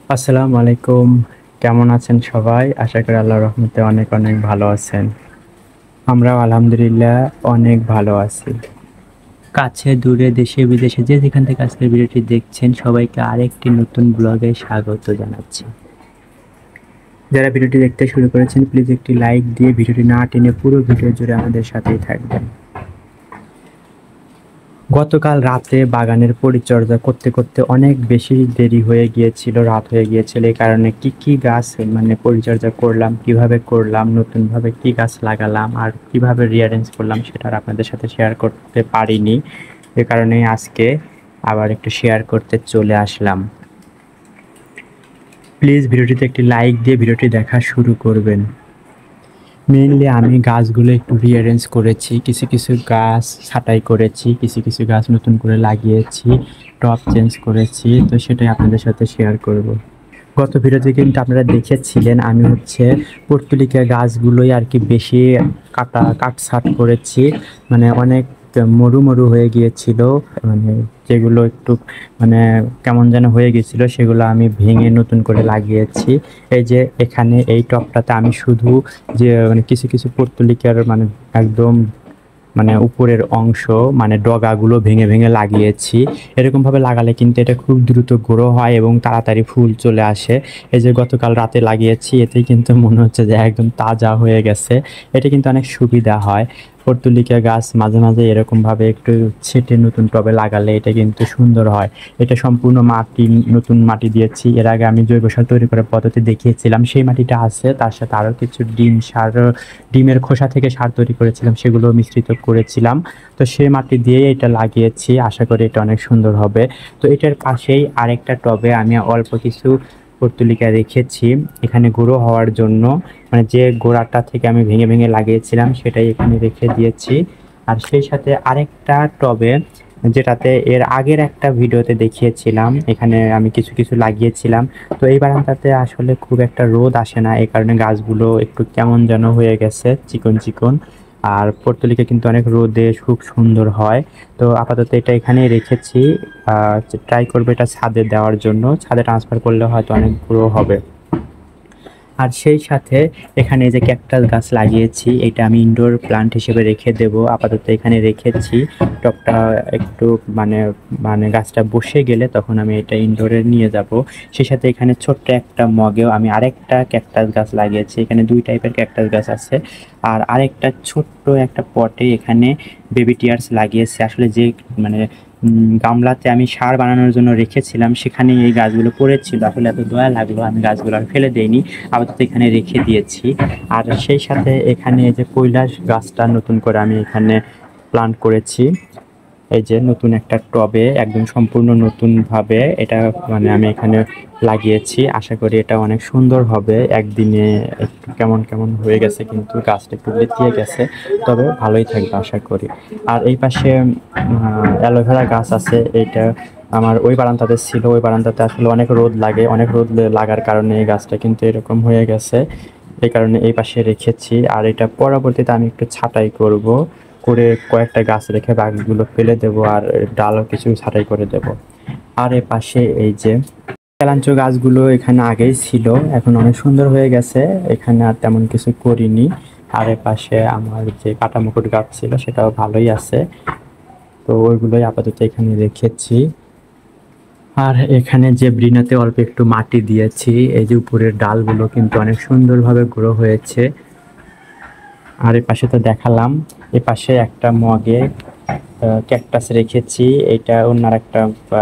আসসালামু আলাইকুম। কেমন আছেন সবাই? আশা করি আল্লাহর রহমতে অনেক অনেক ভালো আছেন। আমরাও আলহামদুলিল্লাহ অনেক ভালো আছি। কাছে দূরে দেশে বিদেশে যে যেখান থেকে আজকের ভিডিওটি দেখছেন সবাইকে আরেকটি নতুন ব্লগে স্বাগত জানাচ্ছি। যারা ভিডিওটি দেখতে শুরু করেছেন প্লিজ একটি লাইক দিয়ে ভিডিওটি না টেনে পুরো ভিডিও জুড়ে আমাদের সাথেই থাকবেন। গতকাল রাতে বাগানের পরিচর্যা করতে করতে অনেক বেশি দেরি হয়ে গিয়েছিল, রাত হয়ে গিয়েছিল। এই কারণে কি গাছ পরিচর্যা করলাম, কিভাবে করলাম, নতুনভাবে কি গাছ লাগালাম আর কিভাবে রিঅ্যারেঞ্জ করলাম সেটা আর আপনাদের সাথে শেয়ার করতে পারিনি। এ কারণে আজকে আবার একটু শেয়ার করতে চলে আসলাম। প্লিজ ভিডিওটিতে একটি লাইক দিয়ে ভিডিওটি দেখা শুরু করবেন। মেইনলি আমি গাছগুলো একটু রিঅ্যারেঞ্জ করেছি, কিছু কিছু গাছ ছাঁটাই করেছি, কিছু কিছু গাছ নতুন করে লাগিয়েছি, টব চেঞ্জ করেছি, তো সেটাই আপনাদের সাথে শেয়ার করব। গত ভিডিওতে কিন্তু আপনারা দেখেছিলেন আমি পর্তুলিকা গাছগুলোই আর কি বেশি কাটছাঁট করেছি, অনেক মরু মরু হয়ে গিয়েছিল, যেগুলো একটু কেমন যেন হয়ে গেছিল সেগুলো আমি ভেঙে নতুন করে লাগিয়েছি। এই যে এখানে এই টবটাতে আমি শুধু যে কিছু কিছু পর্তুলিকার একদম উপরের অংশ ডগাগুলো ভেঙে ভেঙে লাগিয়েছি। এরকমভাবে লাগালে কিন্তু এটা খুব দ্রুত গ্রো হয় এবং তাড়াতাড়ি ফুল চলে আসে। এই যে গতকাল রাতে লাগিয়েছি, এতেই কিন্তু মনে হচ্ছে যে একদম তাজা হয়ে গেছে। এটা কিন্তু অনেক সুবিধা হয়। পর্তুলিকা গাছ মাঝে মাঝে এরকমভাবে একটু ছেটে নতুন টবে লাগালে এটা কিন্তু সুন্দর হয়। এটা সম্পূর্ণ নতুন মাটি দিয়েছি। এর আগে আমি জৈব সার তৈরি করার পদ্ধতি দেখিয়েছিলাম, সেই মাটিটা আছে। তার সাথে আরও কিছু ডিমের খোসা থেকে সার তৈরি করেছিলাম, সেগুলো মিশ্রিত করেছিলাম। তো সেই মাটি দিয়ে এটা লাগিয়েছি, আশা করি এটা অনেক সুন্দর হবে। তো এটার পাশেই আরেকটা টবে আমি অল্প কিছু পর্তুলিকা রেখেছি এখানে গুঁড়ো হওয়ার জন্য। যে গোড়াটা থেকে আমি ভেঙে ভেঙে লাগিয়েছিলাম সেটাই এখানে রেখে দিয়েছি। আর সেই সাথে আরেকটা টবে, যেটাতে এর আগের একটা ভিডিওতে দেখিয়েছিলাম, এখানে আমি কিছু কিছু লাগিয়েছিলাম। তো এই বারান্দাতে আসলে খুব একটা রোদ আসে না, এই কারণে গাছগুলো একটু কেমন যেন হয়ে গেছে, চিকন চিকন। আর পর্তুলিকা কিন্তু অনেক রোদে খুব সুন্দর হয়। তো আপাতত এটা এখানেই রেখেছি। ট্রাই করবো এটা ছাদে দেওয়ার জন্য, ছাদে ট্রান্সফার করলে হয়তো অনেক গ্রো হবে। আর সেই সাথে এখানে যে ক্যাকটাস গাছ লাগিয়েছি, এটা আমি ইনডোর প্লান্ট হিসেবে রেখে দেব। আপাতত এখানে রেখেছি। টবটা একটু গাছটা বসে গেলে তখন আমি এটা ইনডোরে নিয়ে যাব। সেই সাথে এখানে ছোট্ট একটা মগেও আমি আরেকটা ক্যাকটাস গাছ লাগিয়েছি। এখানে দুই টাইপের ক্যাকটাস গাছ আছে। আর আরেকটা ছোট্ট একটা পটে এখানে বেবি টিয়ার্স লাগিয়েছি। আসলে যে গামলাতে আমি সার বানানোর জন্য রেখেছিলাম সেখানে এই গাছগুলো পড়েছিল, আসলে এত দয়া লাগলো, আমি গাছগুলো আর ফেলে দেইনি, আপাতত এখানে রেখে দিয়েছি। আর সেই সাথে এখানে যে কৈলাস গাছটা নতুন করে আমি এখানে প্লান্ট করেছি। এই যে নতুন একটা টবে একদম সম্পূর্ণ নতুনভাবে এটা আমি এখানে লাগিয়েছি। আশা করি এটা অনেক সুন্দর হবে। একদিনে একটু কেমন কেমন হয়ে গেছে, কিন্তু গাছটা একটু লেতিয়ে গেছে, তবে ভালোই থাকবে আশা করি। আর এই পাশে অ্যালোভেরা গাছ আছে। এটা আমার ওই বারান্দাতে ছিল, ওই বারান্দাতে আসলে অনেক রোদ লাগে, অনেক রোদ লাগার কারণে এই গাছটা কিন্তু এরকম হয়ে গেছে। এই কারণে এই পাশে রেখেছি। আর এটা পরবর্তীতে আমি একটু ছাঁটাই করে কয়েকটা গাছ রেখে বাকিগুলো ফেলে দেবো, আর ডালও কিছু ছাঁটাই করে দেব। আর এ পাশে এই যে এলাঞ্চো গাছগুলো এখানে আগেই ছিল, এখন অনেক সুন্দর হয়ে গেছে, এখানে আর তেমন কিছু করিনি। আর এ পাশে আমার যে কাটামুকুট গাছ ছিল সেটাও ভালোই আছে, তো ওইগুলোই আপাতত এখানে রেখেছি। আর এখানে যে ব্রিনাতে অল্প একটু মাটি দিয়েছি, এই যে উপরের ডালগুলো কিন্তু অনেক সুন্দরভাবে গ্রো হয়েছে। আর এ পাশে তো দেখালাম, এ পাশে একটা মগে ক্যাকটাস রেখেছি। এটা অন্য একটা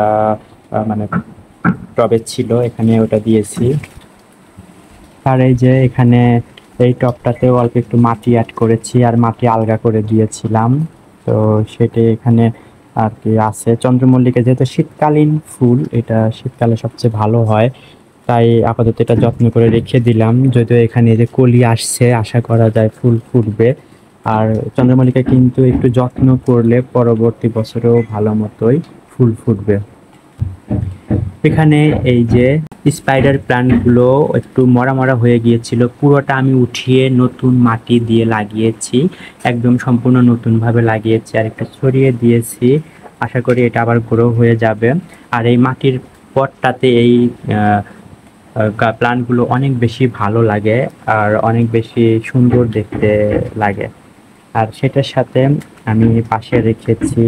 টবে ছিল, এখানে ওটা দিয়েছি। আর এই যে এখানে এই টবটাতেও অল্প একটু মাটি অ্যাড করেছি, আর মাটি আলগা করে দিয়েছিলাম। তো সেটা এখানে আর কি আছে। চন্দ্রমল্লিকা যেহেতু শীতকালীন ফুল, এটা শীতকালে সবচেয়ে ভালো হয়, তাই আপাতত এটা যত্ন করে রেখে দিলাম। যদিও এখানে যে কলি আসছে, আশা করা যায় ফুল ফুটবে। আর চন্দ্রমল্লিকা কিন্তু একটু যত্ন করলে পরবর্তী বছরেও ভালো মতোই ফুল ফুটবে। এখানে এই যে স্পাইডার প্ল্যান্টগুলো একটু মরা মরা হয়ে গিয়েছিল, পুরোটা আমি উঠিয়ে নতুন মাটি দিয়ে লাগিয়েছি, একদম সম্পূর্ণ নতুনভাবে লাগিয়েছি, আর একটা ছড়িয়ে দিয়েছি। আশা করি এটা আবার গ্রো হয়ে যাবে। আর এই মাটির পটটাতে এই প্লান্টগুলো অনেক বেশি ভালো লাগে আর অনেক বেশি সুন্দর দেখতে লাগে। আর সেটার সাথে আমি পাশে রেখেছি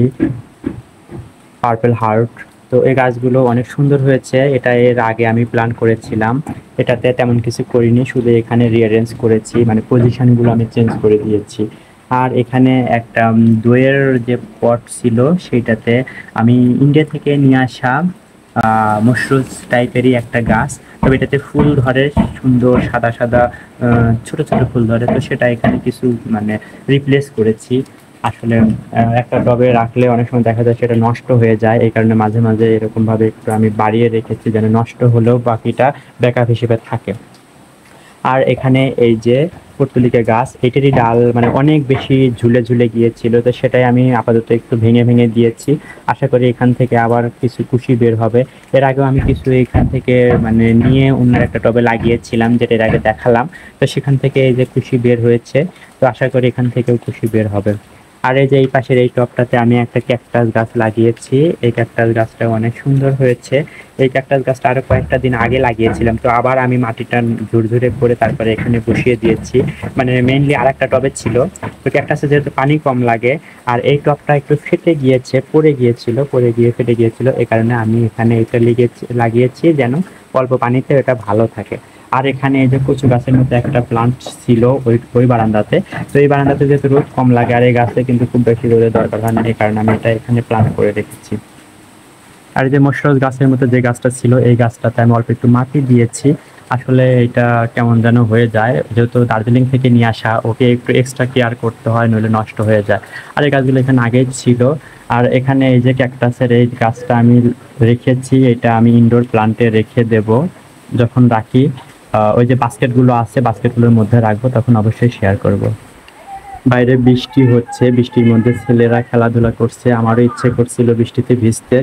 পার্পল হার্ট। তো এই গাছগুলো অনেক সুন্দর হয়েছে। এটা এর আগে আমি প্ল্যান করেছিলাম, এটাতে তেমন কিছু করিনি, শুধু এখানে রিঅ্যারেঞ্জ করেছি, মানে পজিশনগুলো আমি চেঞ্জ করে দিয়েছি। আর এখানে একটা দইয়ের যে পট ছিল সেইটাতে আমি ইন্ডিয়া থেকে নিয়ে আসা মশরুজ টাইপেরই একটা গাছ, তবে এটাতে ফুল ধরে, সুন্দর সাদা সাদা ছোট ছোট ফুল ধরে। তো সেটা এখানে কিছু মানে রিপ্লেস করেছি। আসলে একটা টবে রাখলে অনেক সময় দেখা যায় সেটা নষ্ট হয়ে যায়, এই কারণে মাঝে মাঝে এরকমভাবে একটু আমি বাড়িয়ে রেখেছি যেন নষ্ট হলেও বাকিটা ব্যাকআপ হিসেবে থাকে। আর এখানে এই যে পর্তুলিকা গাছ, এটারই ডাল মানে অনেক বেশি ঝুলে ঝুলে গিয়েছিল, তো সেটাই আমি আপাতত একটু ভেঙে ভেঙে দিয়েছি। আশা করি এখান থেকে আবার কিছু কুশি বের হবে। এর আগেও আমি কিছু এখান থেকে মানে নিয়ে অন্য একটা টবে লাগিয়েছিলাম, যেটা এর আগে দেখালাম। তো সেখান থেকে এই যে কুশি বের হয়েছে, তো আশা করি এখান থেকেও কুশি বের হবে। আর এই যে এই পাশের এই টবটাতে আমি একটা ক্যাকটাস গাছ লাগিয়েছি। এই ক্যাকটাস গাছটা অনেক সুন্দর হয়েছে। এই ক্যাকটাস গাছটা আরো কয়েকটা দিন আগে লাগিয়েছিলাম, তো আবার আমি মাটিটা ঝুরঝুরে করে তারপরে এখানে বসিয়ে দিয়েছি। মানে মেইনলি আর একটা টবে ছিল, তো ক্যাকটাসে যেহেতু পানি কম লাগে, আর এই টবটা একটু ফেটে গিয়েছে, পড়ে গিয়ে ফেটে গিয়েছিল, এই কারণে আমি এখানে এটা লাগিয়েছি যেন অল্প পানিতে এটা ভালো থাকে। আর এখানে এই যে কচু গাছের মধ্যে একটা প্লান্ট ছিল ওই ওই বারান্দাতে। তো এই বারান্দাতে যেহেতু রোদ কম লাগে আর এই গাছে কিন্তু খুব বেশি রোদের দরকার হয় না, এই কারণে আমি এটা এখানে প্লান্ট করে রেখেছি। আর এই যে মশরুজ গাছের মতো যে গাছটা ছিল, এই গাছটাতে আমি অল্প একটু মাটি দিয়েছি। আসলে এটা কেমন যেন হয়ে যায়, যেহেতু দার্জিলিং থেকে নিয়ে আসা, ওকে একটু এক্সট্রা কেয়ার করতে হয়, নইলে নষ্ট হয়ে যায়। আর এই গাছগুলো এখানে আগেই ছিল। আর এখানে এই যে ক্যাকটাসের এই গাছটা আমি রেখেছি, এটা আমি ইনডোর প্লান্টে রেখে দেব। যখন রাখি ওই যে বাস্কেটগুলো আছে, বাস্কেটগুলোর মধ্যে রাখবো, তখন অবশ্যই শেয়ার করব। বাইরে বৃষ্টি হচ্ছে, বৃষ্টির মধ্যে ছেলেরা খেলাধুলা করছে, আমারও ইচ্ছে করছিল বৃষ্টিতে ভিজতে।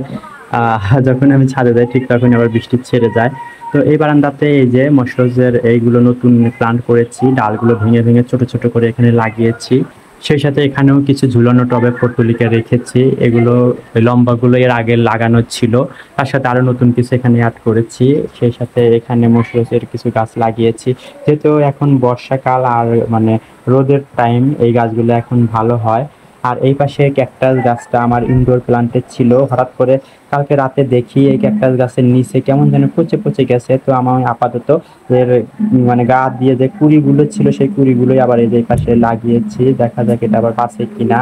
যখন আমি ছাদে যাই ঠিক তখন আবার বৃষ্টি ছেড়ে যায়। তো এই বারান্দাতে এই যে মশরুজের এইগুলো নতুন প্লান্ট করেছি, ডালগুলো ভেঙে ভেঙে ছোট ছোট করে এখানে লাগিয়েছি। সেই সাথে এখানেও কিছু ঝুলানো টবে পর্তুলিকা রেখেছি, এগুলো লম্বাগুলো এর আগে লাগানো ছিল, তার সাথে আরো নতুন কিছু এখানে অ্যাড করেছি। সেই সাথে এখানে মশরুজের কিছু গাছ লাগিয়েছি, যেহেতু এখন বর্ষাকাল আর মানে রোদের টাইম, এই গাছগুলো এখন ভালো হয়। আর এই পাশে ক্যাকটাস গাছটা আমার ইনডোর প্লান্টে ছিল, হঠাৎ করে কালকে রাতে দেখি এই ক্যাকটাস গাছের নিচে কেমন যেন পচে পচে গেছে। তো আমার আপাতত এর মানে গা দিয়ে যে কুড়িগুলো ছিল সেই কুড়িগুলোই আবার এই যে পাশে লাগিয়েছি, দেখা যাক এটা আবার বাঁচে কিনা।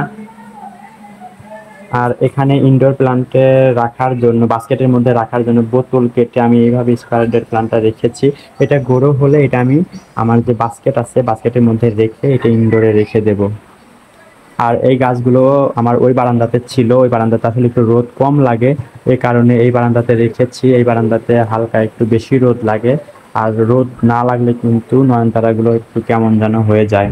আর এখানে ইনডোর প্লান্টে রাখার জন্য, বাস্কেটের মধ্যে রাখার জন্য বোতল কেটে আমি এইভাবে স্কোয়ার প্লান্টটা রেখেছি। এটা গ্রো হলে এটা আমি আমার যে বাস্কেট আছে বাস্কেটের মধ্যে রেখে এটা ইনডোরে রেখে দেব। আর এই গাছগুলো আমার ওই বারান্দাতে ছিল, ওই বারান্দাতে আসলে একটু রোদ কম লাগে, এই কারণে এই বারান্দাতে রেখেছি। এই বারান্দাতে হালকা একটু বেশি রোদ লাগে, আর রোদ না লাগলে কিন্তু নয়নতারাগুলো একটু কেমন যেন হয়ে যায়।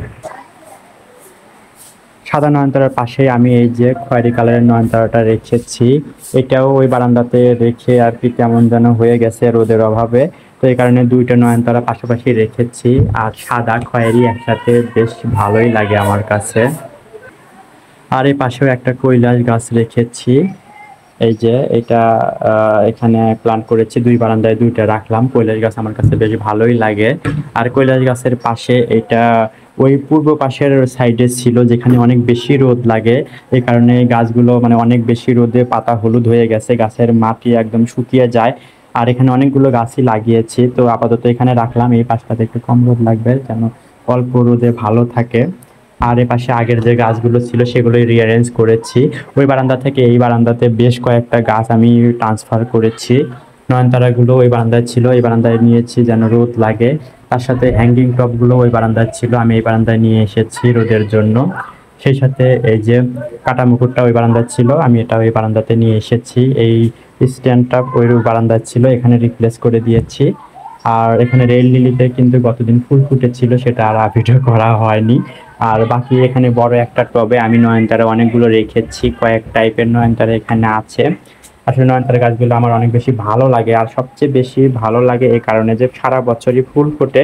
সাদা নয়নতারার পাশে আমি এই যে খয়েরি কালারের নয়নতারাটা রেখেছি, এটাও ওই বারান্দাতে রেখে আর কি কেমন যেন হয়ে গেছে রোদের অভাবে। তো এই কারণে দুইটা নয়নতারা পাশাপাশি রেখেছি, আর সাদা খয়েরি একসাথে বেশ ভালোই লাগে আমার কাছে। আর এই পাশেও একটা কৈলাস গাছ রেখেছি, এই যে এটা এখানে প্লান্ট করেছি, দুই বারান্দায় দুইটা রাখলাম। কৈলাস গাছ আমার কাছে বেশ ভালোই লাগে। আর কৈলাস গাছের পাশে এটা ওই পূর্ব পাশের সাইডে ছিল যেখানে অনেক বেশি রোদ লাগে, এই কারণে গাছগুলো মানে অনেক বেশি রোদে পাতা হলুদ হয়ে গেছে, গাছের মাটি একদম শুকিয়ে যায়। আর এখানে অনেকগুলো গাছই লাগিয়েছি, তো আপাতত এখানে রাখলাম। এই পাশটাতে একটু কম রোদ লাগবে যেন অল্প রোদে ভালো থাকে। আর এ পাশে আগের যে গাছগুলো ছিল সেগুলোই রিঅ্যারেঞ্জ করেছি। ওই বারান্দা থেকে এই বারান্দাতে বেশ কয়েকটা গাছ আমি ট্রান্সফার করেছি। নয়নতারাগুলো ওই বারান্দায় ছিল, এই বারান্দায় নিয়েছি যেন রোদ লাগে। তার সাথে হ্যাঙ্গিং টপগুলো ওই বারান্দায় ছিল, আমি এই বারান্দায় নিয়ে এসেছি রোদের জন্য। সেই সাথে এই যে কাটা মুকুটটা ওই বারান্দায় ছিল, আমি এটা ওই বারান্দাতে নিয়ে এসেছি। এই স্ট্যান্ডটা ওই বারান্দায় ছিল, এখানে রিপ্লেস করে দিয়েছি। আর এখানে রেল লিলিতে কিন্তু গতদিন ফুল ফুটেছিল, সেটা আর ভিডিও করা হয়নি। আর বাকি এখানে বড় একটা টবে আমি নয়নতারা অনেকগুলো রেখেছি, কয়েক টাইপের নয়নতারা এখানে আছে। আসলে নয়নতারা গাছগুলো আমার অনেক বেশি ভালো লাগে, আর সবচেয়ে বেশি ভালো লাগে এই কারণে যে সারা বছরই ফুল ফোটে,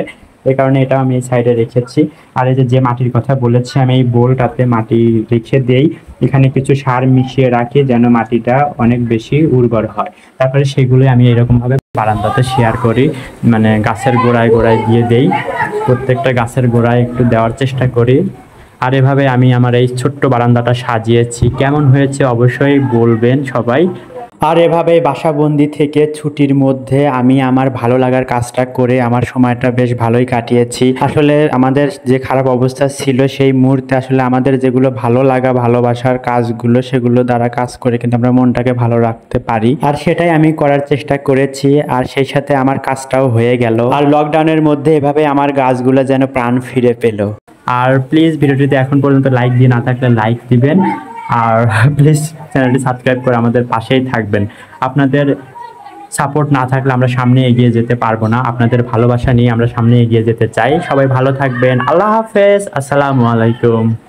এই কারণে এটা আমি এই সাইডে রেখেছি। আর এই যে মাটির কথা বলেছি, আমি এই বোলটাতে মাটি রেখে দেই, এখানে কিছু সার মিশিয়ে রাখি যেন মাটিটা অনেক বেশি উর্বর হয়। তারপরে সেগুলো আমি এরকমভাবে বারান্দাতে শেয়ার করি, মানে গাছের গোড়ায় গোড়ায় দিয়ে দেই, প্রত্যেকটা গাছের গোড়ায় একটু দেওয়ার চেষ্টা করি। আর এভাবে আমি আমার এই ছোট্ট বারান্দাটা সাজিয়েছি। কেমন হয়েছে অবশ্যই বলবেন সবাই। আর এভাবে বাসাবন্দি থেকে ছুটির মধ্যে আমি আমার ভালো লাগার কাজটা করে আমার সময়টা বেশ ভালোই কাটিয়েছি। আসলে আমাদের যে খারাপ অবস্থা ছিল সেই মুহূর্তে আসলে আমাদের যেগুলো ভালো লাগা ভালোবাসার কাজগুলো, সেগুলো দ্বারা কাজ করে কিন্তু আমরা মনটাকে ভালো রাখতে পারি। আর সেটাই আমি করার চেষ্টা করেছি, আর সেই সাথে আমার কাজটাও হয়ে গেল। আর লকডাউনের মধ্যে এভাবে আমার গাছগুলো যেন প্রাণ ফিরে পেল। আর প্লিজ ভিডিওটিতে এখন পর্যন্ত লাইক দিয়ে না থাকলে লাইক দিবেন, আর প্লিজ চ্যানেলটি সাবস্ক্রাইব করে আমাদের পাশেই থাকবেন। আপনাদের সাপোর্ট না থাকলে আমরা সামনে এগিয়ে যেতে পারবো না। আপনাদের ভালোবাসা নিয়ে আমরা সামনে এগিয়ে যেতে চাই। সবাই ভালো থাকবেন। আল্লাহ হাফেজ। আসসালামু আলাইকুম।